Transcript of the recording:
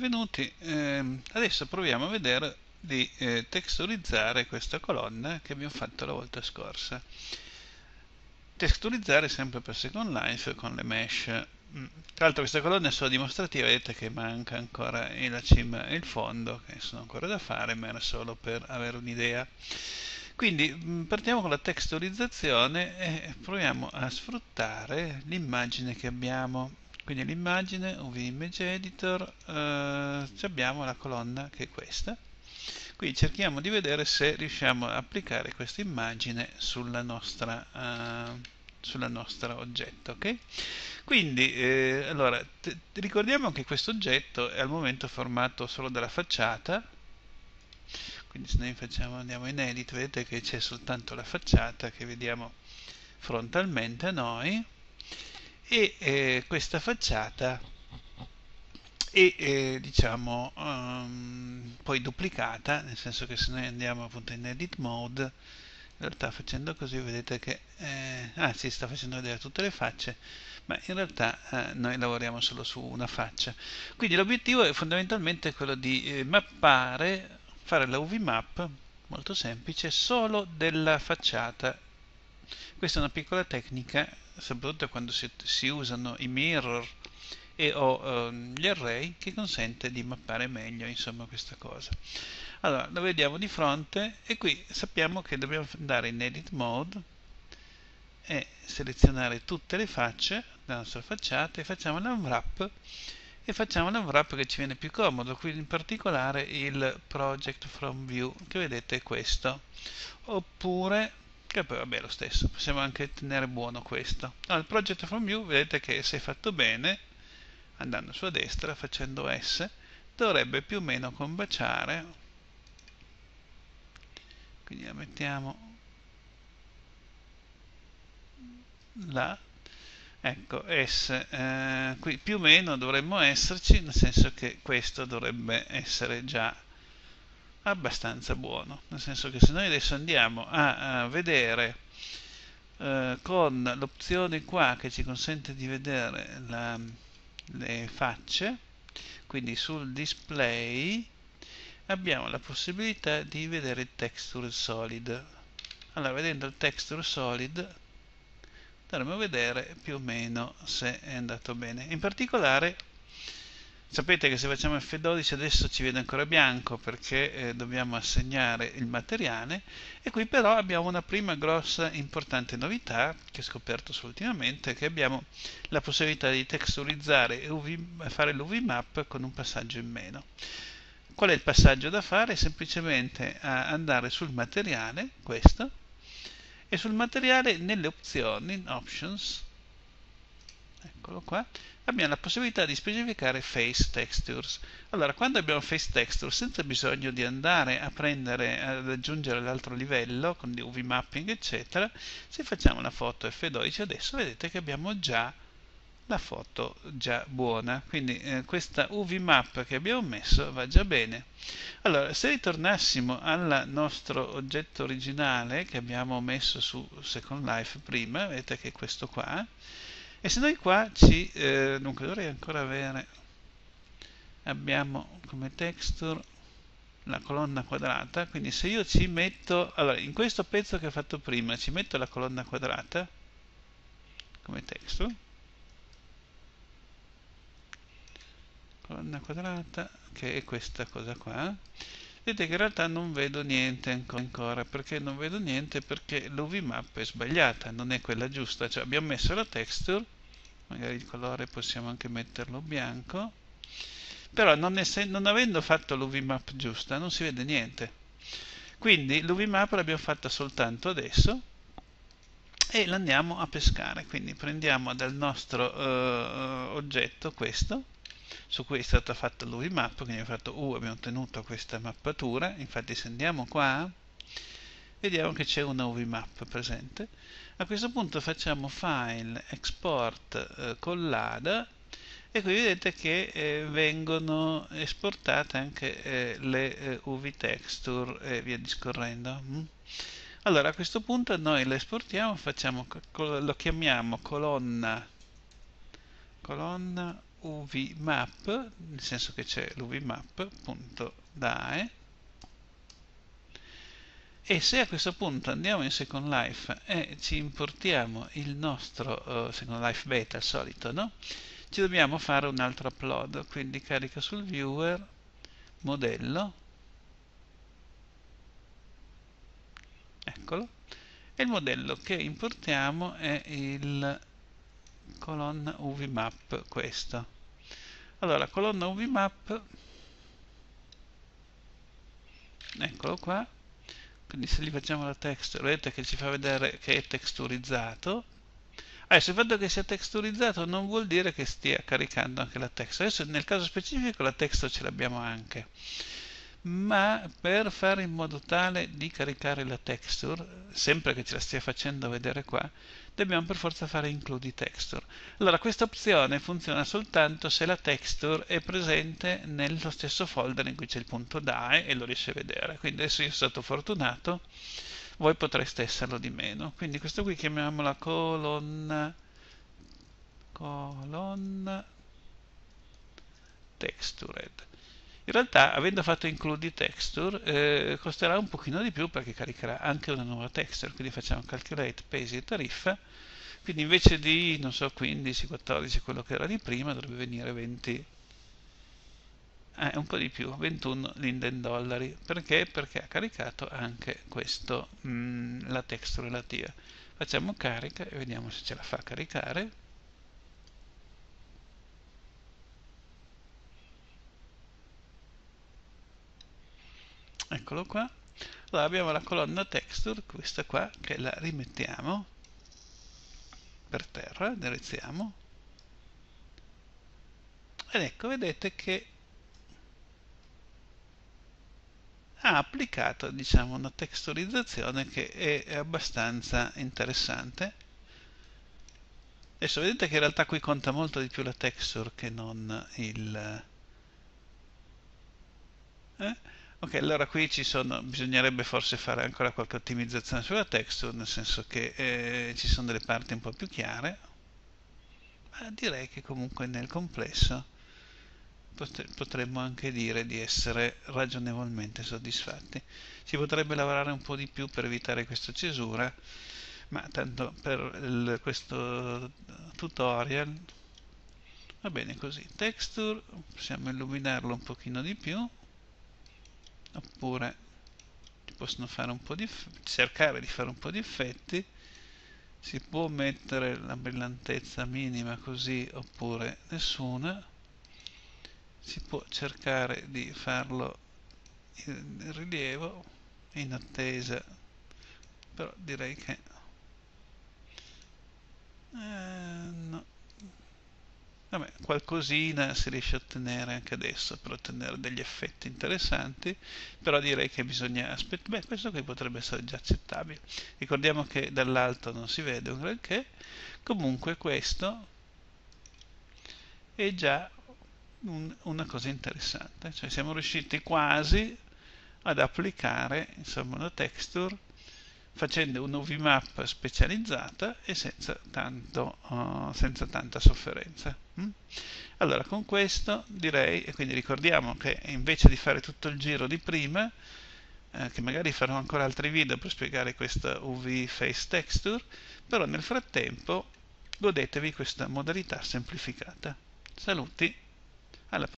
benvenuti. Adesso proviamo a vedere di texturizzare questa colonna che abbiamo fatto la volta scorsa. Texturizzare sempre per Second Life con le mesh. Tra l'altro questa colonna è solo dimostrativa, vedete che manca ancora la cima e il fondo, che sono ancora da fare, ma era solo per avere un'idea. Quindi partiamo con la texturizzazione e proviamo a sfruttare l'immagine che abbiamo. Quindi l'immagine, UV Image Editor, abbiamo la colonna che è questa. Quindi cerchiamo di vedere se riusciamo a applicare questa immagine sulla nostra oggetto, ok? Quindi, allora, ricordiamo che questo oggetto è al momento formato solo dalla facciata, quindi se noi andiamo in Edit, vedete che c'è soltanto la facciata che vediamo frontalmente a noi, e questa facciata è diciamo poi duplicata, nel senso che se noi andiamo appunto in Edit Mode, in realtà facendo così vedete che si sta facendo vedere tutte le facce, ma in realtà noi lavoriamo solo su una faccia. Quindi l'obiettivo è fondamentalmente quello di mappare, fare la UV map molto semplice solo della facciata. Questa è una piccola tecnica, soprattutto quando si usano i mirror o gli array, che consente di mappare meglio insomma questa cosa. Allora, lo vediamo di fronte e qui sappiamo che dobbiamo andare in Edit Mode e selezionare tutte le facce della nostra facciata e facciamo l'unwrap, che ci viene più comodo, quindi in particolare il Project from View, che vedete è questo, oppure che poi vabbè lo stesso, possiamo anche tenere buono questo. Allora, il Project from View vedete che se fatto bene, andando sulla destra facendo S, dovrebbe più o meno combaciare, quindi la mettiamo là, ecco S, qui più o meno dovremmo esserci, nel senso che questo dovrebbe essere già abbastanza buono, nel senso che se noi adesso andiamo a vedere con l'opzione qua che ci consente di vedere le facce, quindi sul display abbiamo la possibilità di vedere il texture solid. Allora, vedendo il texture solid dovremo vedere più o meno se è andato bene. In particolare sapete che se facciamo F12 adesso ci vede ancora bianco perché dobbiamo assegnare il materiale, e qui però abbiamo una prima grossa importante novità che ho scoperto solo ultimamente, che abbiamo la possibilità di texturizzare e fare l'UV map con un passaggio in meno. Qual è il passaggio da fare? Semplicemente andare sul materiale, questo, e sul materiale nelle opzioni, Options, eccolo qua, abbiamo la possibilità di specificare Face Textures. Allora, quando abbiamo Face Texture, senza bisogno di andare a prendere, ad aggiungere l'altro livello, con UV Mapping, eccetera, se facciamo una foto F12 adesso, vedete che abbiamo già la foto già buona, quindi questa UV map che abbiamo messo va già bene. Allora, se ritornassimo al nostro oggetto originale che abbiamo messo su Second Life prima, vedete che è questo qua, e se noi qua dunque dovrei ancora avere, abbiamo come texture la colonna quadrata, quindi se io ci metto, allora in questo pezzo che ho fatto prima ci metto la colonna quadrata come texture, colonna quadrata che è questa cosa qua, vedete che in realtà non vedo niente ancora. Perché non vedo niente? Perché l'UV map è sbagliata, non è quella giusta, cioè abbiamo messo la texture, magari il colore possiamo anche metterlo bianco, però non avendo fatto l'UV map giusta non si vede niente. Quindi l'UV map l'abbiamo fatta soltanto adesso e l'andiamo a pescare. Quindi prendiamo dal nostro oggetto questo, su cui è stata fatta l'UV map, quindi abbiamo fatto abbiamo ottenuto questa mappatura. Infatti se andiamo qua vediamo che c'è una UV map presente. A questo punto facciamo File, Export con l'ADA, e qui vedete che vengono esportate anche le UV texture e via discorrendo. Allora a questo punto noi le esportiamo, lo chiamiamo colonna uvmap, nel senso che c'è l'uvmap.dae, e se a questo punto andiamo in Second Life e ci importiamo il nostro Second Life beta, al solito, no? Ci dobbiamo fare un altro upload, quindi carica sul viewer, modello, eccolo, e il modello che importiamo è il colonna uvmap, questo. Allora, colonna uvmap, eccolo qua, quindi se gli facciamo la texture, vedete che ci fa vedere che è texturizzato. Adesso il fatto che sia texturizzato non vuol dire che stia caricando anche la texture. Adesso nel caso specifico la texture ce l'abbiamo anche, ma per fare in modo tale di caricare la texture, sempre che ce la stia facendo vedere qua, dobbiamo per forza fare include texture. Allora questa opzione funziona soltanto se la texture è presente nello stesso folder in cui c'è il punto DAE e lo riesce a vedere. Quindi adesso io sono stato fortunato, voi potreste esserlo di meno. Quindi questo qui chiamiamola colonna textured. In realtà, avendo fatto include texture, costerà un pochino di più perché caricherà anche una nuova texture. Quindi facciamo calculate pesi e tariffa. Quindi invece di, non so, 15, 14, quello che era di prima, dovrebbe venire 20, un po' di più, 21 Linden dollari. Perché? Perché ha caricato anche questo, la texture relativa. Facciamo carica e vediamo se ce la fa caricare. Eccolo qua. Allora abbiamo la colonna texture, questa qua, che la rimettiamo per terra, indirizziamo, ed ecco, vedete che ha applicato, diciamo, una texturizzazione che è abbastanza interessante. Adesso vedete che in realtà qui conta molto di più la texture che non il... Ok, allora qui bisognerebbe forse fare ancora qualche ottimizzazione sulla texture, nel senso che ci sono delle parti un po' più chiare, ma direi che comunque nel complesso potremmo anche dire di essere ragionevolmente soddisfatti. Si potrebbe lavorare un po' di più per evitare questa cesura, ma tanto per questo tutorial va bene così. Texture, possiamo illuminarlo un pochino di più, oppure possono fare un po' cercare di fare un po' di effetti. Si può mettere la brillantezza minima così oppure nessuna. Si può cercare di farlo in rilievo in attesa, però direi che no. Vabbè, qualcosina si riesce a ottenere anche adesso per ottenere degli effetti interessanti, però direi che bisogna aspettare. Beh, questo qui potrebbe essere già accettabile. Ricordiamo che dall'alto non si vede un granché, comunque questo è già una cosa interessante, cioè siamo riusciti quasi ad applicare, insomma, una texture facendo un UV-map specializzata e senza tanta sofferenza. Allora, con questo direi, e quindi ricordiamo che invece di fare tutto il giro di prima, che magari farò ancora altri video per spiegare questa UV Face Texture, però nel frattempo godetevi questa modalità semplificata. Saluti, alla prossima!